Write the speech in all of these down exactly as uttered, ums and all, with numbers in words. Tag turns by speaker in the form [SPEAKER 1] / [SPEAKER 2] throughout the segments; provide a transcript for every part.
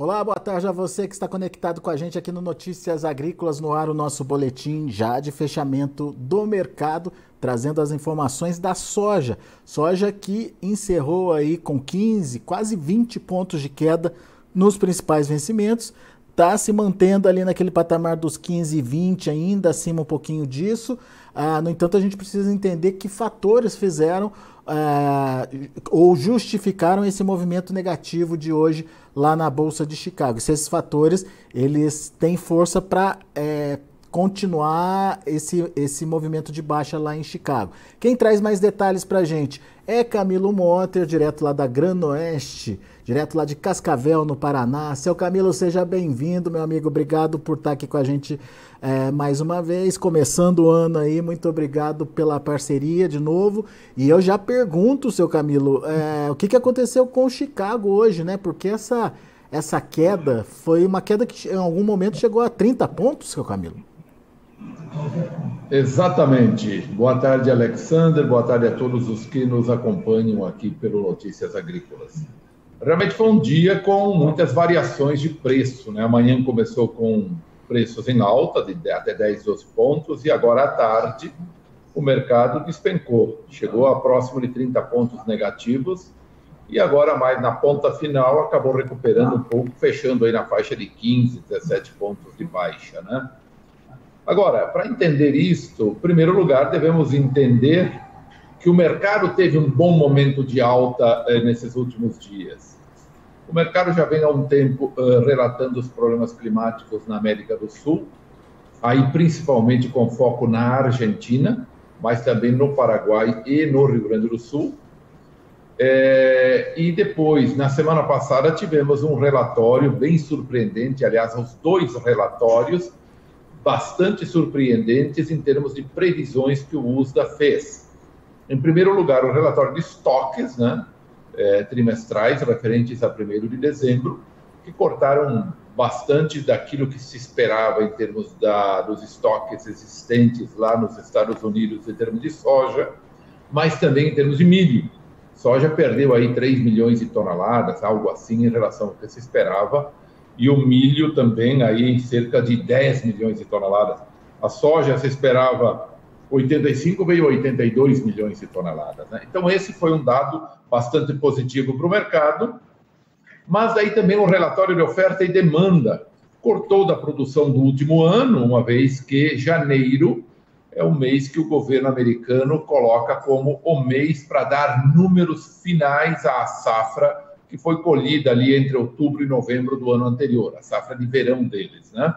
[SPEAKER 1] Olá, boa tarde a você que está conectado com a gente aqui no Notícias Agrícolas, no ar o nosso boletim já de fechamento do mercado, trazendo as informações da soja. Soja que encerrou aí com quinze, quase vinte pontos de queda nos principais vencimentos, está se mantendo ali naquele patamar dos quinze e vinte, ainda acima um pouquinho disso. Ah, no entanto, a gente precisa entender que fatores fizeram ah, ou justificaram esse movimento negativo de hoje lá na Bolsa de Chicago. Se esses fatores eles têm força para é, continuar esse, esse movimento de baixa lá em Chicago. Quem traz mais detalhes para a gente é Camilo Motter, direto lá da Granoeste, direto lá de Cascavel, no Paraná. Seu Camilo, seja bem-vindo, meu amigo. Obrigado por estar aqui com a gente é, mais uma vez, começando o ano aí. Muito obrigado pela parceria de novo. E eu já pergunto, seu Camilo, é, o que, que aconteceu com o Chicago hoje, né? Porque essa, essa queda foi uma queda que em algum momento chegou a trinta pontos, seu Camilo.
[SPEAKER 2] Exatamente. Boa tarde, Alexander. Boa tarde a todos os que nos acompanham aqui pelo Notícias Agrícolas. Realmente foi um dia com muitas variações de preço, né? Amanhã começou com preços em alta, de até dez, doze pontos, e agora à tarde o mercado despencou. Chegou a próximo de trinta pontos negativos, e agora mais na ponta final acabou recuperando um pouco, fechando aí na faixa de quinze, dezessete pontos de baixa, né? Agora, para entender isto, em primeiro lugar, devemos entender que o mercado teve um bom momento de alta eh, nesses últimos dias. O mercado já vem há um tempo eh, relatando os problemas climáticos na América do Sul, aí principalmente com foco na Argentina, mas também no Paraguai e no Rio Grande do Sul. É, e depois, na semana passada, tivemos um relatório bem surpreendente, aliás, os dois relatórios, bastante surpreendentes em termos de previsões que o U S D A fez. Em primeiro lugar, o relatório de estoques, né, é, trimestrais, referentes a primeiro de dezembro, que cortaram bastante daquilo que se esperava em termos da, dos estoques existentes lá nos Estados Unidos em termos de soja, mas também em termos de milho. Soja perdeu aí três milhões de toneladas, algo assim, em relação ao que se esperava, e o milho também aí cerca de dez milhões de toneladas. A soja se esperava oitenta e cinco, veio oitenta e dois milhões de toneladas, né? Então esse foi um dado bastante positivo para o mercado, mas aí também o relatório de oferta e demanda cortou da produção do último ano, uma vez que janeiro é o mês que o governo americano coloca como o mês para dar números finais à safra que foi colhida ali entre outubro e novembro do ano anterior, a safra de verão deles, né?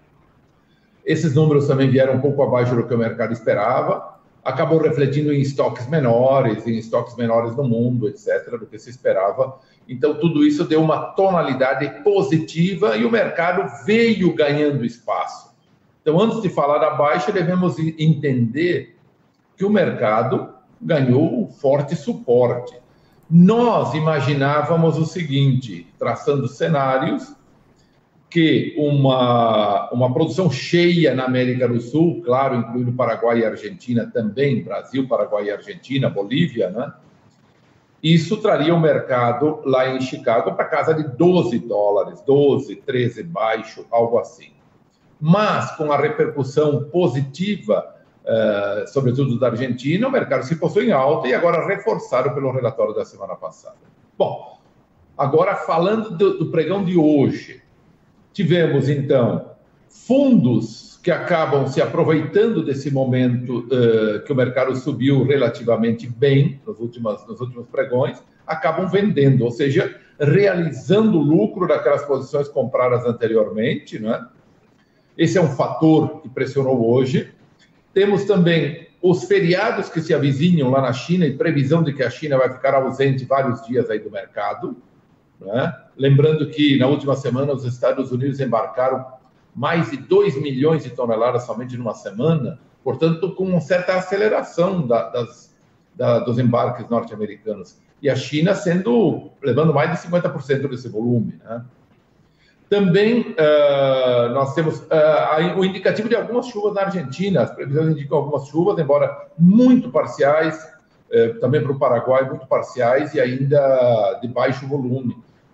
[SPEAKER 2] Esses números também vieram um pouco abaixo do que o mercado esperava, acabou refletindo em estoques menores, em estoques menores no mundo, etcétera, do que se esperava. Então, tudo isso deu uma tonalidade positiva e o mercado veio ganhando espaço. Então, antes de falar da baixa, devemos entender que o mercado ganhou forte suporte. Nós imaginávamos o seguinte, traçando cenários, que uma, uma produção cheia na América do Sul, claro, incluindo Paraguai e Argentina também, Brasil, Paraguai e Argentina, Bolívia, né? Isso traria o mercado lá em Chicago para casa de doze dólares, doze, treze baixo, algo assim. Mas, com a repercussão positiva, Uh, sobretudo da Argentina, o mercado se postou em alta e agora reforçado pelo relatório da semana passada. Bom, agora falando do, do pregão de hoje, tivemos então fundos que acabam se aproveitando desse momento uh, que o mercado subiu relativamente bem nos últimos, nos últimos pregões, acabam vendendo, ou seja, realizando o lucro daquelas posições compradas anteriormente, né? Esse é um fator que pressionou hoje. Temos também os feriados que se avizinham lá na China e previsão de que a China vai ficar ausente vários dias aí do mercado, né? Lembrando que na última semana os Estados Unidos embarcaram mais de dois milhões de toneladas somente numa semana, portanto com uma certa aceleração da, das, da, dos embarques norte-americanos. E a China sendo, levando mais de cinquenta por cento desse volume, né? Também uh, nós temos uh, o indicativo de algumas chuvas na Argentina. As previsões indicam algumas chuvas, embora muito parciais, uh, também para o Paraguai, muito parciais e ainda de baixo volume.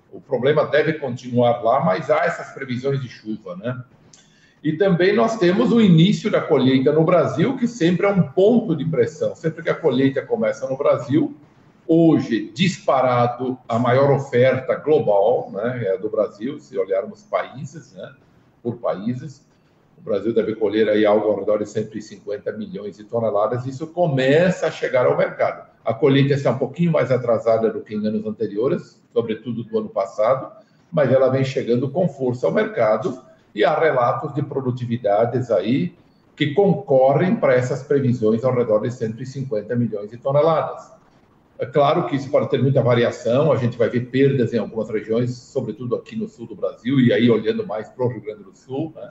[SPEAKER 2] O problema deve continuar lá, mas há essas previsões de chuva, né? E também nós temos o início da colheita no Brasil, que sempre é um ponto de pressão. Sempre que a colheita começa no Brasil, hoje, disparado, a maior oferta global, né, é a do Brasil, se olharmos países, né, por países. O Brasil deve colher aí algo ao redor de cento e cinquenta milhões de toneladas. Isso começa a chegar ao mercado. A colheita está um pouquinho mais atrasada do que em anos anteriores, sobretudo do ano passado, mas ela vem chegando com força ao mercado e há relatos de produtividades aí que concorrem para essas previsões ao redor de cento e cinquenta milhões de toneladas. É claro que isso pode ter muita variação, a gente vai ver perdas em algumas regiões, sobretudo aqui no sul do Brasil, e aí olhando mais para o Rio Grande do Sul, né?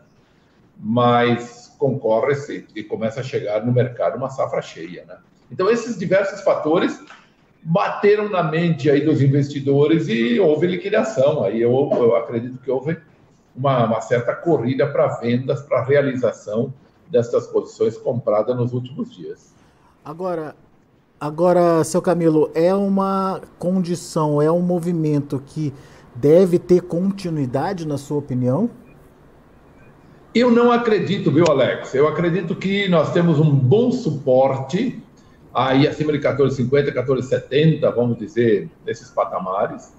[SPEAKER 2] Mas concorre-se e começa a chegar no mercado uma safra cheia, né? Então, esses diversos fatores bateram na mente aí dos investidores e houve liquidação. Aí eu, eu acredito que houve uma, uma certa corrida para vendas, para realização destas posições compradas nos últimos dias.
[SPEAKER 1] Agora, agora, seu Camilo, é uma condição, é um movimento que deve ter continuidade, na sua opinião?
[SPEAKER 2] Eu não acredito, viu, Alex? Eu acredito que nós temos um bom suporte aí acima de quatorze e cinquenta, quatorze e setenta, vamos dizer, nesses patamares,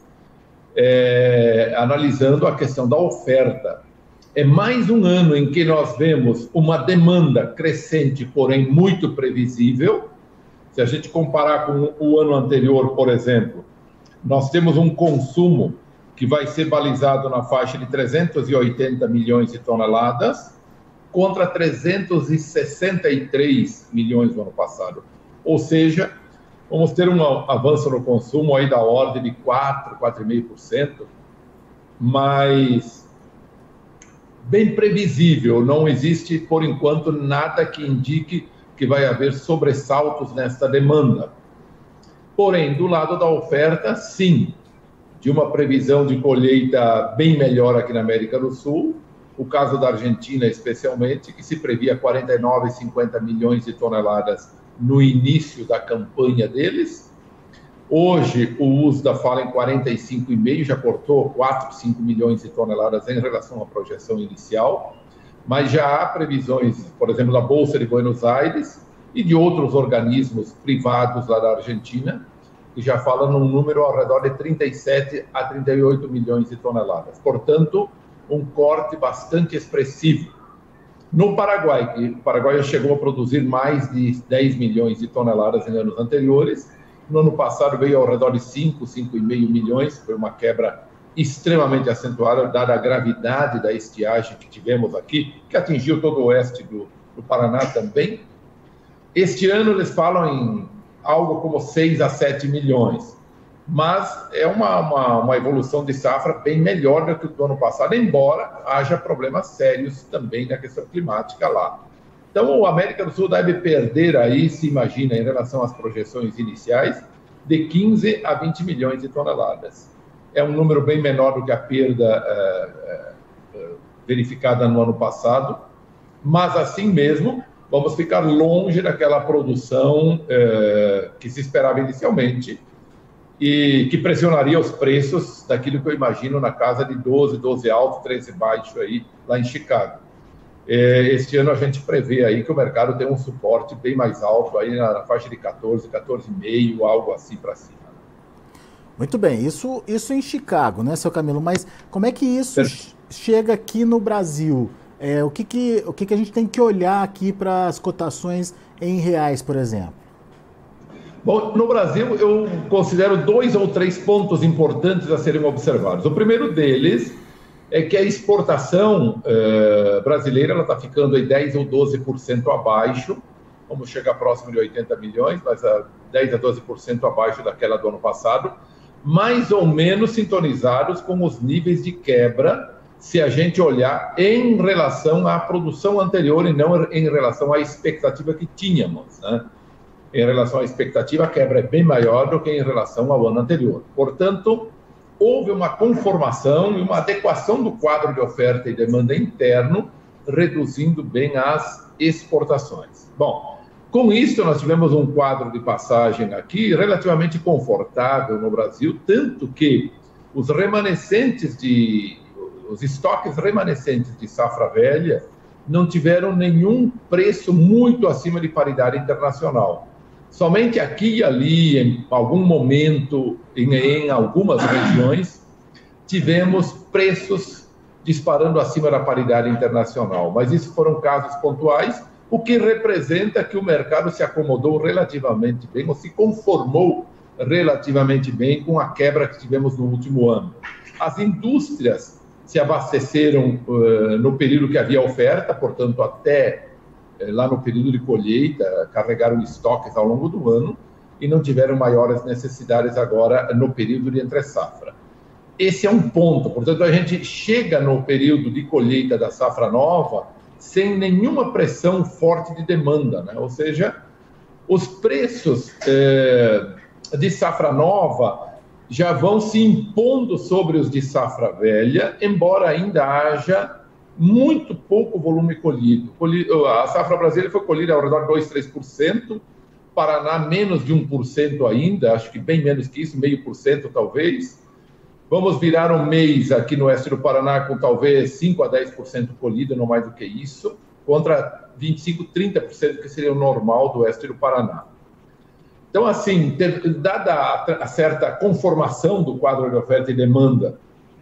[SPEAKER 2] é, analisando a questão da oferta. É mais um ano em que nós vemos uma demanda crescente, porém muito previsível. Se a gente comparar com o ano anterior, por exemplo, nós temos um consumo que vai ser balizado na faixa de trezentos e oitenta milhões de toneladas, contra trezentos e sessenta e três milhões no ano passado. Ou seja, vamos ter um avanço no consumo aí da ordem de quatro, quatro vírgula cinco por cento, mas bem previsível. Não existe, por enquanto, nada que indique que vai haver sobressaltos nesta demanda. Porém, do lado da oferta, sim, de uma previsão de colheita bem melhor aqui na América do Sul, o caso da Argentina especialmente, que se previa quarenta e nove, cinquenta milhões de toneladas no início da campanha deles. Hoje, o U S D A fala em quarenta e cinco vírgula cinco, já cortou quatro, cinco milhões de toneladas em relação à projeção inicial, mas já há previsões, por exemplo, da Bolsa de Buenos Aires e de outros organismos privados lá da Argentina, que já falam num número ao redor de trinta e sete a trinta e oito milhões de toneladas. Portanto, um corte bastante expressivo. No Paraguai, que o Paraguai chegou a produzir mais de dez milhões de toneladas em anos anteriores, no ano passado veio ao redor de cinco, cinco vírgula cinco milhões, foi uma quebra extremamente acentuada, dada a gravidade da estiagem que tivemos aqui, que atingiu todo o oeste do, do Paraná também. Este ano eles falam em algo como seis a sete milhões, mas é uma, uma, uma evolução de safra bem melhor do que o do ano passado, embora haja problemas sérios também na questão climática lá. Então, a América do Sul deve perder aí, se imagina, em relação às projeções iniciais, de quinze a vinte milhões de toneladas. É um número bem menor do que a perda uh, uh, verificada no ano passado, mas assim mesmo vamos ficar longe daquela produção uh, que se esperava inicialmente, e que pressionaria os preços daquilo que eu imagino na casa de doze, doze alto, treze baixo aí, lá em Chicago. Este ano a gente prevê aí que o mercado tem um suporte bem mais alto, aí na faixa de quatorze, quatorze vírgula cinco, algo assim para cima.
[SPEAKER 1] Muito bem, isso, isso em Chicago, né, seu Camilo? Mas como é que isso chega aqui no Brasil? É, o que, que, o que, que a gente tem que olhar aqui para as cotações em reais, por exemplo?
[SPEAKER 2] Bom, no Brasil, eu considero dois ou três pontos importantes a serem observados. O primeiro deles é que a exportação uh, brasileira está ficando em dez ou doze por cento abaixo, vamos chegar próximo de oitenta milhões, mas a dez a doze por cento abaixo daquela do ano passado, mais ou menos sintonizados com os níveis de quebra, se a gente olhar em relação à produção anterior e não em relação à expectativa que tínhamos, né? Em relação à expectativa, a quebra é bem maior do que em relação ao ano anterior. Portanto, houve uma conformação e uma adequação do quadro de oferta e demanda interno, reduzindo bem as exportações. Bom, com isso, nós tivemos um quadro de passagem aqui relativamente confortável no Brasil, tanto que os remanescentes de, os estoques remanescentes de safra velha não tiveram nenhum preço muito acima de paridade internacional. Somente aqui e ali, em algum momento, em, em algumas regiões, tivemos preços disparando acima da paridade internacional. Mas isso foram casos pontuais, o que representa que o mercado se acomodou relativamente bem, ou se conformou relativamente bem com a quebra que tivemos no último ano. As indústrias se abasteceram uh, no período que havia oferta, portanto, até uh, lá no período de colheita, carregaram estoques ao longo do ano e não tiveram maiores necessidades agora no período de entre-safra. Esse é um ponto, portanto, a gente chega no período de colheita da safra nova sem nenhuma pressão forte de demanda, né? Ou seja, os preços eh, de safra nova já vão se impondo sobre os de safra velha, embora ainda haja muito pouco volume colhido. A safra brasileira foi colhida ao redor de dois, três por cento, Paraná menos de um por cento ainda, acho que bem menos que isso, meio por cento talvez. Vamos virar um mês aqui no oeste do Paraná com talvez cinco a dez por cento colhida, não mais do que isso, contra vinte e cinco, trinta por cento que seria o normal do oeste do Paraná. Então, assim, dada a certa conformação do quadro de oferta e demanda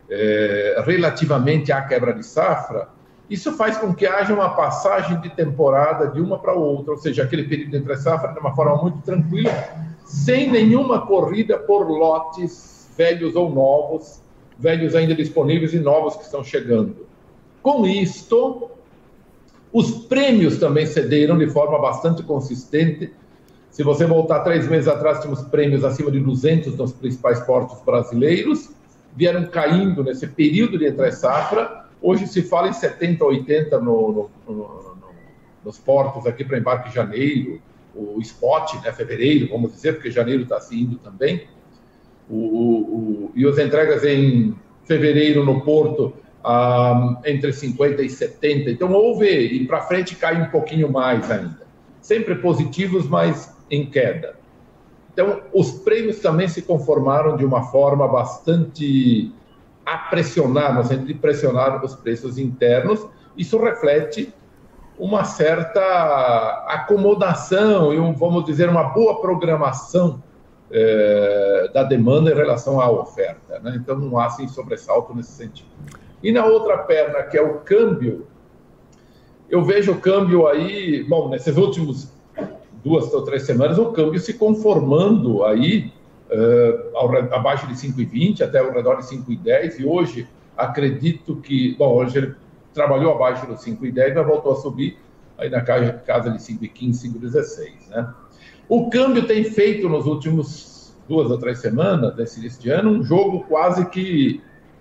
[SPEAKER 2] é, relativamente à quebra de safra, isso faz com que haja uma passagem de temporada de uma para outra, ou seja, aquele período entre safra de uma forma muito tranquila, sem nenhuma corrida por lotes velhos ou novos, velhos ainda disponíveis e novos que estão chegando. Com isto, os prêmios também cederam de forma bastante consistente. Se você voltar três meses atrás, tínhamos prêmios acima de duzentos nos principais portos brasileiros, vieram caindo nesse período de entre-safra. Hoje se fala em setenta, oitenta no, no, no, no, nos portos aqui para embarque em janeiro, o spot, né, fevereiro, vamos dizer, porque janeiro está se indo também. O, o, o, e as entregas em fevereiro no porto ah, entre cinquenta e setenta. Então houve, e para frente cai um pouquinho mais ainda. Sempre positivos, mas em queda. Então os prêmios também se conformaram de uma forma bastante a pressionar, no sentido de pressionar os preços internos. Isso reflete uma certa acomodação e, um, vamos dizer, uma boa programação É, da demanda em relação à oferta, né? Então não há assim, sobressalto nesse sentido. E na outra perna, que é o câmbio, eu vejo o câmbio aí, bom, nesses últimos duas ou três semanas, o câmbio se conformando aí uh, ao, abaixo de cinco e vinte, até ao redor de cinco e dez, e hoje acredito que, bom, hoje ele trabalhou abaixo dos cinco e dez, mas voltou a subir aí na casa de cinco e quinze, cinco e dezesseis, né? O câmbio tem feito nos últimos duas ou três semanas desse início de ano um jogo quase que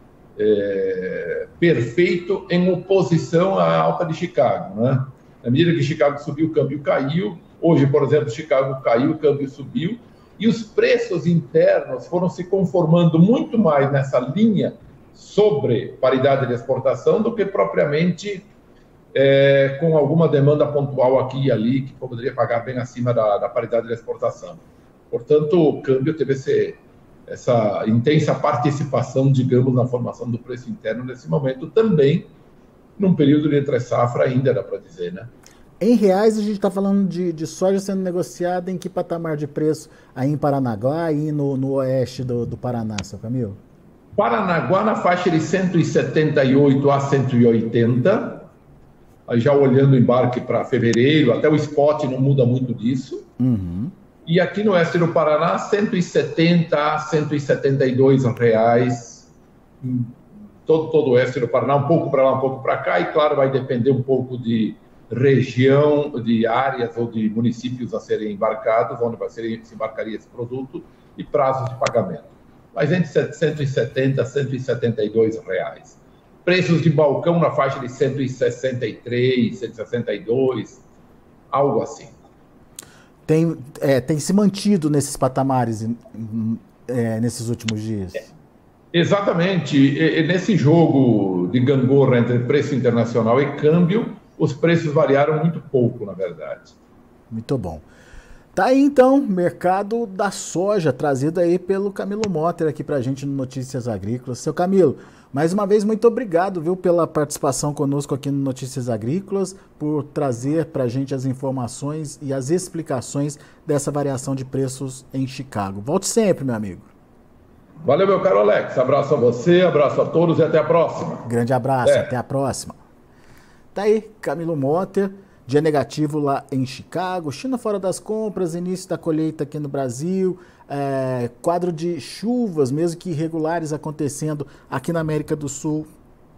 [SPEAKER 2] é, perfeito em oposição à alta de Chicago, né? Na medida que Chicago subiu, o câmbio caiu. Hoje, por exemplo, Chicago caiu, o câmbio subiu. E os preços internos foram se conformando muito mais nessa linha sobre paridade de exportação do que propriamente É, com alguma demanda pontual aqui e ali, que poderia pagar bem acima da, da paridade de exportação. Portanto, o câmbio teve esse, essa intensa participação, digamos, na formação do preço interno nesse momento, também num período de entre-safra ainda, dá para dizer, né?
[SPEAKER 1] Em reais, a gente está falando de, de soja sendo negociada em que patamar de preço aí em Paranaguá e no, no oeste do, do Paraná, seu Camilo?
[SPEAKER 2] Paranaguá na faixa de cento e setenta e oito a cento e oitenta, aí já olhando o embarque para fevereiro, até o spot não muda muito disso.
[SPEAKER 1] Uhum.
[SPEAKER 2] E aqui no oeste do Paraná, cento e setenta a cento e setenta e dois reais, todo, todo o oeste do Paraná, um pouco para lá, um pouco para cá, e claro, vai depender um pouco de região, de áreas ou de municípios a serem embarcados, onde vai ser, se embarcaria esse produto, e prazos de pagamento. Mas entre cento e setenta a cento e setenta e dois reais. Preços de balcão na faixa de cento e sessenta e três, cento e sessenta e dois, algo assim.
[SPEAKER 1] Tem, é, tem se mantido nesses patamares é, nesses últimos dias?
[SPEAKER 2] É, exatamente. E, e nesse jogo de gangorra entre preço internacional e câmbio, os preços variaram muito pouco, na verdade.
[SPEAKER 1] Muito bom. Tá aí então, mercado da soja, trazido aí pelo Camilo Motter aqui pra gente no Notícias Agrícolas. Seu Camilo, mais uma vez muito obrigado, viu, pela participação conosco aqui no Notícias Agrícolas, por trazer pra gente as informações e as explicações dessa variação de preços em Chicago. Volte sempre, meu amigo.
[SPEAKER 2] Valeu, meu caro Alex. Abraço a você, abraço a todos e até a próxima.
[SPEAKER 1] Grande abraço,
[SPEAKER 2] é.
[SPEAKER 1] até a próxima. Tá aí, Camilo Motter. Dia negativo lá em Chicago, China fora das compras, início da colheita aqui no Brasil, é, quadro de chuvas, mesmo que irregulares, acontecendo aqui na América do Sul,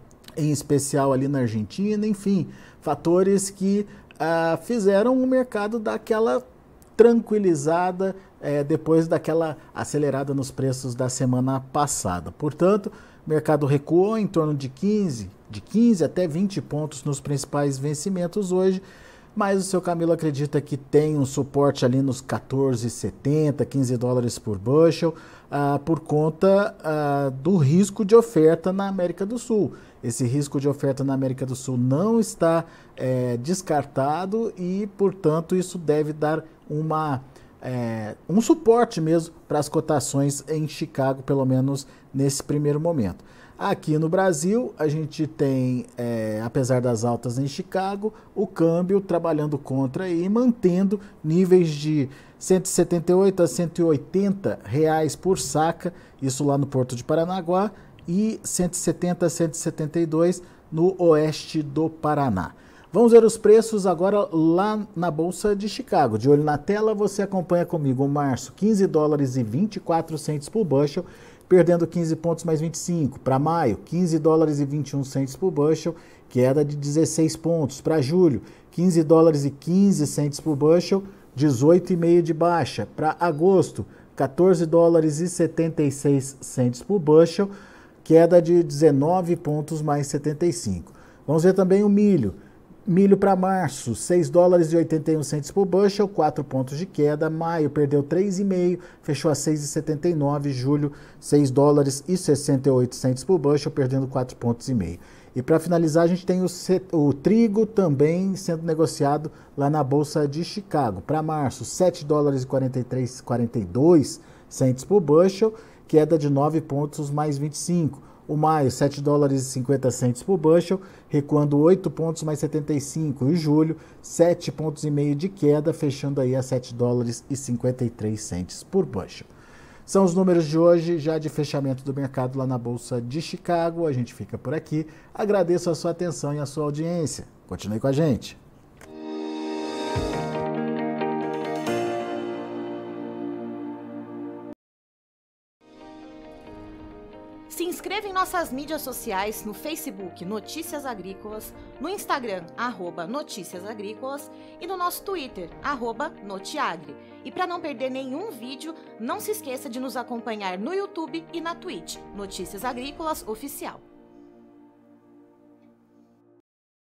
[SPEAKER 1] em especial ali na Argentina, enfim, fatores que ah, fizeram o mercado dar aquela tranquilizada é, depois daquela acelerada nos preços da semana passada. Portanto, o mercado recuou em torno de quinze, de quinze até vinte pontos nos principais vencimentos hoje, mas o seu Camilo acredita que tem um suporte ali nos quatorze e setenta, quinze dólares por bushel, ah, por conta ah, do risco de oferta na América do Sul. Esse risco de oferta na América do Sul não está é, descartado e, portanto, isso deve dar uma, é, um suporte mesmo para as cotações em Chicago, pelo menos nesse primeiro momento. Aqui no Brasil, a gente tem, é, apesar das altas em Chicago, o câmbio trabalhando contra e mantendo níveis de cento e setenta e oito a cento e oitenta reais por saca, isso lá no Porto de Paranaguá, e cento e setenta a cento e setenta e dois no oeste do Paraná. Vamos ver os preços agora lá na Bolsa de Chicago. De olho na tela, você acompanha comigo o março, quinze dólares e vinte e quatro centavos por bushel, perdendo quinze pontos mais vinte e cinco. Para maio, quinze dólares e vinte e um centavos por bushel, queda de dezesseis pontos. Para julho, quinze dólares e quinze centavos por bushel, dezoito vírgula cinco de baixa. Para agosto, quatorze dólares e setenta e seis centavos por bushel, queda de dezenove pontos mais setenta e cinco. Vamos ver também o milho. Milho para março, seis dólares e oitenta e um centavos por bushel, quatro pontos de queda. Maio perdeu três vírgula cinco, fechou a seis vírgula setenta e nove. Julho, seis dólares e sessenta e oito centavos por bushel, perdendo quatro pontos e meio. E para finalizar, a gente tem o, o trigo também sendo negociado lá na Bolsa de Chicago. Para março, sete dólares e quarenta e três, quarenta e dois centavos por bushel, queda de nove pontos mais vinte e cinco. O maio, sete dólares e cinquenta centavos por bushel, recuando oito pontos mais setenta e cinco. E julho, sete pontos e meio de queda, fechando aí a sete dólares e cinquenta e três centavos por bushel. São os números de hoje, já de fechamento do mercado lá na Bolsa de Chicago. A gente fica por aqui. Agradeço a sua atenção e a sua audiência. Continue com a gente.
[SPEAKER 3] Se inscreva em nossas mídias sociais, no Facebook Notícias Agrícolas, no Instagram, arroba Notícias Agrícolas e no nosso Twitter, arroba Notiagre. E para não perder nenhum vídeo, não se esqueça de nos acompanhar no YouTube e na Twitch, Notícias Agrícolas Oficial.